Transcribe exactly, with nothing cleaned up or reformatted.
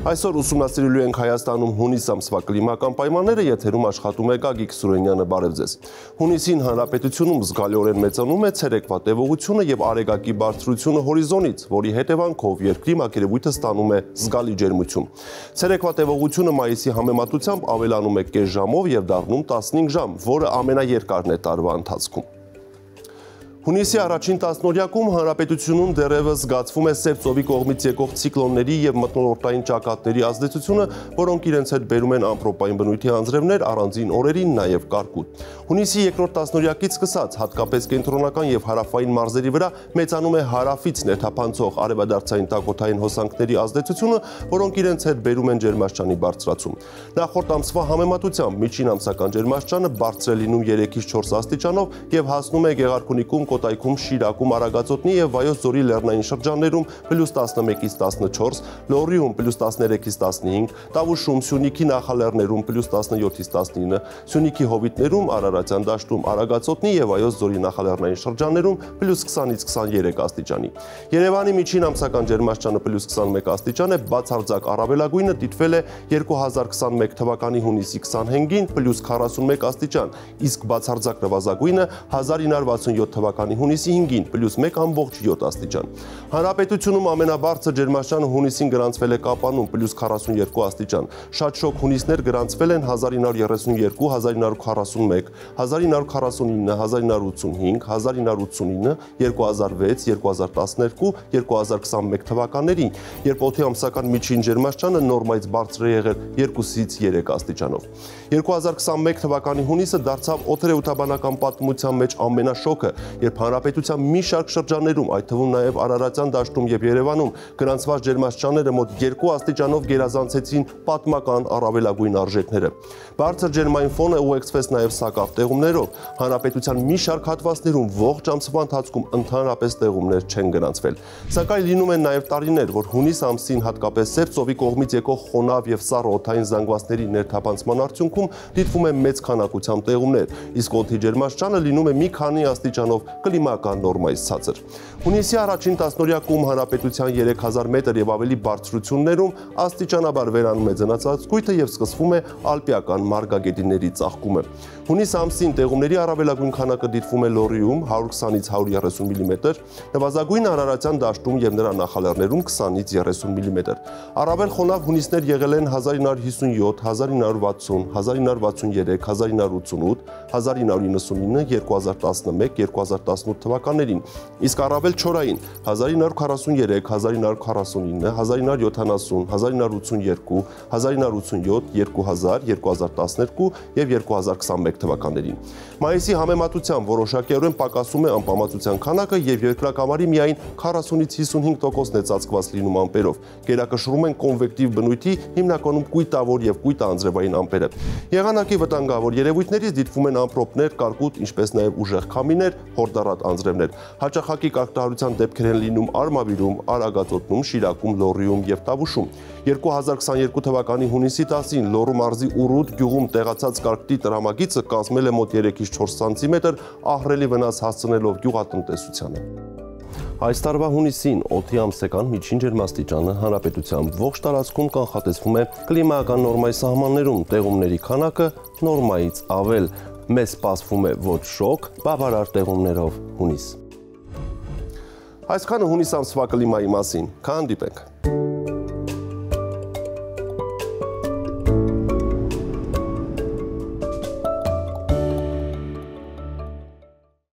Այսօր ուսումնասիրելու ենք Հայաստանում հունիս ամսվա կլիմական պայմանները, եթերում աշխատում է Գագիկ Սուրենյանը, բարև ձեզ։ Հունիսին հանրապետությունում զգալիորեն մեծանում է ցերեկվա տևողությունը եւ արեգակի բարձրությունը հորիզոնից, որի հետևանքով երկրի մակերևույթը ստանում է զգալի ջերմություն։ Ցերեկվա տևողությունը մայիսի համեմատությամբ ավելանում է կես ժամով եւ դառնում տասնհինգ ժամ, որը ամենաերկարն է տարվա ընթացքում։ Հունիսի առաջին տասնօրյակում հանրապետությունում դեռևս զգացվում է սև ծովի կողմից եկող ցիկլոնների եւ մթնոլորտային ճակատների ազդեցությունը, որոնք իրենց հետ բերում են ամպրոպային բնույթի անձրևներ, առանձին օրերին նաեւ կարկուտ։ Հունիսի երկրորդ տասնօրյակից սկսած, հատկապես կենտրոնական եւ հարավային մարզերի վրա մեծանում է հարավից ներթափանցող արևադարձային տաքոթային հոսանքների ազդեցությունը, որոնք իրենց հետ բերում են ջերմաստիճանի բարձրացում։ Նախորդ ամսվա համեմատությամբ միջին ամսական ջերմաստիճանը բարձր է լինում երեքից չորս աստիճանով եւ հասնում է Գեղարքունիքում, Կոտայքում, Շիրակում, Արագածոտնի եւ Վայոց ձորի լեռնային շրջաններում պլյուս տասնմեկից տասնչորս, Լոռիում պլյուս տասներեքից տասնհինգ, Տավուշում, Սյունիքի նախալեռներում պլյուս տասնյոթից տասնինը, Սյունիքի հովիտներում, Արարատյան դաշտում, Արագածոտնի եւ Վայոց ձորի նախալեռնային շրջաններում պլյուս քսանից քսաներեք աստիճանի։ Երևանի միջին ամսական ջերմաստիճանը պլյուս քսանմեկ աստիճան է, բացարձակ առավելագույնը դիտվել է երկու հազար քսանմեկ թվականի հունիսի քսանհինգին պլյուս քառասունմեկ աստիճան, իսկ բացարձակ նվազագույնը հազար ինը հարյուր վաթսունյոթ թվականի հունիսի հինգին պլյուս մեկ ամբողջ յոթ աստիճան։ Հանրապետությունում ամենաբարձր ջերմաստիճանը հունիսին գրանցվել է Կապանում պլյուս քառասունյոթ աստիճան։ Շատ շոգ հունիսներ գրանցվել են հազար ինը հարյուր երեսունյոթ, հազար ինը հարյուր քառասունմեկ, հազար ինը հարյուր քառասունինը, հազար ինը հարյուր ութսունհինգ, հազար ինը հարյուր ութսունինը, երկու հազար վեց, երկու հազար տասներկու, երկու հազար քսանմեկ թվականներին, երբ օդի ամսական միջին ջերմաստիճանը նորմայից բարձր է եղել երկուսից երեք աստիճանով։ երկու հազար քսանմեկ թվականի հունիսը դարձավ օդերեութաբանական պատմության մեջ ամենաշոգը, երբ հանրապետության մի շարք շրջաններում, այդ թվում նաև Արարատյան դաշտում եւ Երևանում գրանցված ջերմաստիճանները մոտ երկու աստիճանով գերազանցեցին պատմական առավելագույն արժեքները։ Բարձր ջերմային ֆոնը ուղեկցվեց նաև սակավ տեղումներով։ Հանրապետության մի շարք հատվածներում ողջ ամսվա ընթացքում ընդհանրապես տեղումներ չեն գրանցվել։ Սակայն լինում են նաև տարիներ, որ հունիս ամսին հատկապես Սև ծովի կողմից եկող խոնավ եւ սառը օդային զանգվածների ներթափանցման արդյունքում դիտվում է մեծ քանակությամբ տեղումներ, իսկ օդի ջերմաստիճանը լինում է մի քանի աստիճանով կլիմական նորմայից ցածր։ Հունիսի առաջին տասնօրյակում հանրապետության երեք հազար մետր եւ ավելի բարձրություններում աստիճանաբար վերանում է ձնածածկույթը եւ սկսվում է ալպիական մարգագետինների ծաղկումը։ Հունիս ամսին տեղումների առավելագույն քանակը դիտվում է Լոռիում հարյուր քսանից հարյուր երեսուն միլիմետր, նվազագույնը Արարատյան դաշտում եւ նրա նախալեռներում քսանից երեսուն միլիմետր։ Առավել խոնավ հունիսներ եղել են հազար ինը հարյուր հիսունյոթ, հազար ինը հարյուր վաթսուն, հազար ինը հարյուր վաթսունյերեք, հազար ինը հարյուր ութսունութ, հազար ինը հարյուր իննսունինը, երկու հազար տասնմեկ, երկու հազար տասնութ թվականներին, իսկ առավել չորային հազար ինը հարյուր քառասունյերեք, հազար ինը հարյուր քառասունինը, հազար ինը հարյուր յոթանասուն, հազար ինը հարյուր ութսունյոթ, հազար ինը հարյուր ութսունյոթ, երկու հազար, երկու հազար տասներկու եւ երկու հազար քսանմեկ թվականներին։ Մայիսի համեմատությամբ որոշակիորեն պակասում է անպամատության քանակը եւ երկրակամարի միայն քառասունից հիսունհինգ տոկոսն է ծածկված լինում ամպերով։ Գերակշռում են կոնվեկտիվ բնույթի, հիմնականում կույտավոր եւ կույտաանձրևային ամպերը։ Եղանակի վտանգավոր երևույթներից դիտվում են ամպրոպներ, կարկուտ, ինչպես նաեւ ուժեղ քամիներ, հորդառատ անձրևներ։ Հաճախակի կարգտահարության դեպքեր են լինում Արմավիրում, Արագածոտնում, Շիրակում, Լոռիում եւ Տավուշում։ երկու հազար քսաներկու թվականի հունիսի տասին Լոռու մարզի Ուրուտ գյուղում տեղացած կարկտի տրամագիծը կազմել է մոտ երեքից չորս սանտիմետր, ահռելի վնաս հասցնելով գյուղատնտեսությանը։ Այս տարվա հունիսին օդի ամսական միջին ջերմաստիճանը հանրապետության ողջ տարածքում կանխատեսվում է կլիմայական նորմայի սահմաններում, տեղումների քանակը նորմայից ավել։ Մեզ սպասվում է ոչ շոգ, բավարար տեղումներով հունիս։ Այսքանը հունիս ամսվա կլիմայի մասին, կհանդիպենք։